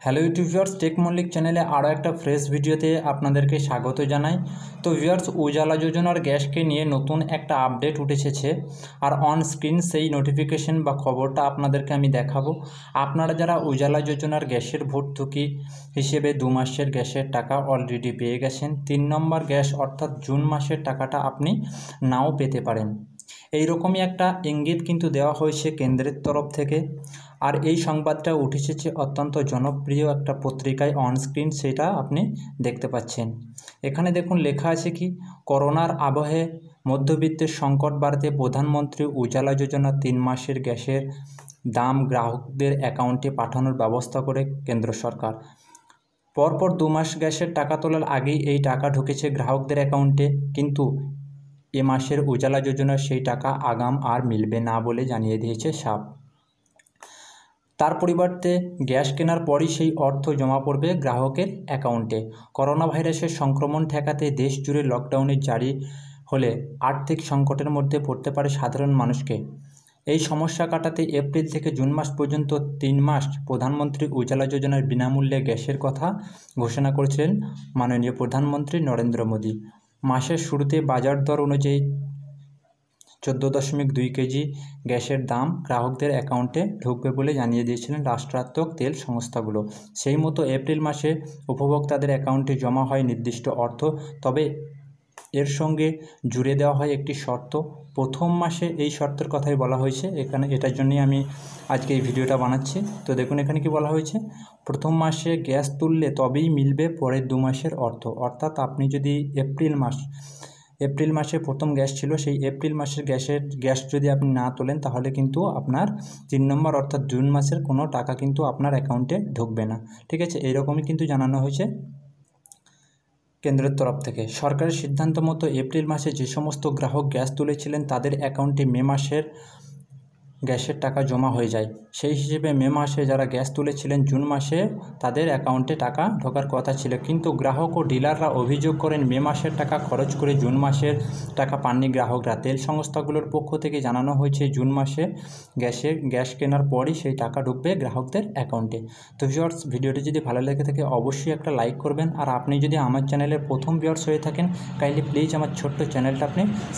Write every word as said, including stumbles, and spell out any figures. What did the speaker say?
Hello YouTube viewers, tech Mallik চ্যানেলে আরও একটা ফ্রেশ ভিডিওতে আপনাদেরকে স্বাগত জানাই। তো ভিউয়ার্স, উজালা যোজনার গ্যাসকে নিয়ে নতুন একটা আপডেট উঠে এসেছে, আর অন স্ক্রিন সেই নোটিফিকেশন বা খবরটা আপনাদেরকে আমি দেখাবো। আপনারা যারা উজালা যোজনার গ্যাসের ভর্তুকি হিসেবে দু মাসের গ্যাসের টাকা অলরেডি পেয়ে গেছেন, তিন নম্বর গ্যাস অর্থাৎ জুন মাসের টাকাটা আপনি নাও পেতে পারেন। এই রকমই একটা ইঙ্গিত কিন্তু দেওয়া হয়েছে কেন্দ্রের তরফ থেকে। আর এই সংবাদটা উঠে এসেছে অত্যন্ত জনপ্রিয় একটা পত্রিকায়, অন স্ক্রিন সেটা আপনি দেখতে পাচ্ছেন। এখানে দেখুন লেখা আছে কি, করোনার আবহে মধ্যবিত্তের সংকট বাড়তে প্রধানমন্ত্রী উজালা যোজনা তিন মাসের গ্যাসের দাম গ্রাহকদের অ্যাকাউন্টে পাঠানোর ব্যবস্থা করে কেন্দ্র সরকার। পরপর দু মাস গ্যাসের টাকা তোলার আগেই এই টাকা ঢুকেছে গ্রাহকদের অ্যাকাউন্টে, কিন্তু এ মাসের উজালা যোজনার সেই টাকা আগাম আর মিলবে না বলে জানিয়ে দিয়েছে সাপ। তার পরিবর্তে গ্যাস কেনার পরই সেই অর্থ জমা পড়বে গ্রাহকের অ্যাকাউন্টে। করোনা ভাইরাসের সংক্রমণ ঠেকাতে দেশ জুড়ে লকডাউনের জারি হলে আর্থিক সংকটের মধ্যে পড়তে পারে সাধারণ মানুষকে। এই সমস্যা কাটাতে এপ্রিল থেকে জুন মাস পর্যন্ত তিন মাস প্রধানমন্ত্রী উজালা যোজনার বিনামূল্যে গ্যাসের কথা ঘোষণা করেছিলেন মাননীয় প্রধানমন্ত্রী নরেন্দ্র মোদী। মাসের শুরুতে বাজার দর অনুযায়ী চোদ্দো দশমিক দুই কেজি গ্যাসের দাম গ্রাহকদের অ্যাকাউন্টে ঢুকবে বলে জানিয়ে দিয়েছিলেন রাষ্ট্রায়ত্ত তেল সংস্থাগুলো। সেই মতো এপ্রিল মাসে উপভোক্তাদের অ্যাকাউন্টে জমা হয় নির্দিষ্ট অর্থ, তবে এর সঙ্গে জুড়ে দেওয়া হয় একটি শর্ত। প্রথম মাসে এই শর্তের কথাই বলা হয়েছে এখানে, এটার জন্যই আমি আজকে এই ভিডিওটা বানাচ্ছি। তো দেখুন এখানে কি বলা হয়েছে, প্রথম মাসে গ্যাস তুললে তবেই মিলবে পরের দু মাসের অর্থ। অর্থাৎ আপনি যদি এপ্রিল মাস এপ্রিল মাসে প্রথম গ্যাস ছিল, সেই এপ্রিল মাসের গ্যাসের গ্যাস যদি আপনি না তোলেন তাহলে কিন্তু আপনার তিন নম্বর অর্থাৎ জুন মাসের কোনো টাকা কিন্তু আপনার অ্যাকাউন্টে ঢুকবে না। ঠিক আছে, এইরকমই কিন্তু জানানো হয়েছে কেন্দ্রের তরফ থেকে। সরকারের সিদ্ধান্ত মতো এপ্রিল মাসে যে সমস্ত গ্রাহক গ্যাস তুলেছিলেন তাদের অ্যাকাউন্টে মে মাসের গ্যাসের টাকা জমা হয়ে যায়। সেই হিসেবে মে মাসে যারা গ্যাস তুলেছিলেন জুন মাসে তাদের অ্যাকাউন্টে টাকা ঢোকার কথা ছিল, কিন্তু গ্রাহক ও ডিলাররা অভিযোগ করেন মে মাসের টাকা খরচ করে জুন মাসের টাকা পাননি গ্রাহকরা। তেল সংস্থাগুলোর পক্ষ থেকে জানানো হয়েছে জুন মাসে গ্যাসের গ্যাস কেনার পরই সেই টাকা ঢুকবে গ্রাহকদের অ্যাকাউন্টে। তো ভিউয়ার্স, ভিডিওটি যদি ভালো লেগে থাকে অবশ্যই একটা লাইক করবেন, আর আপনি যদি আমার চ্যানেলের প্রথম ভিউয়ার্স হয়ে থাকেন কাইন্ডলি প্লিজ আমার ছোট্ট চ্যানেলটা আপনি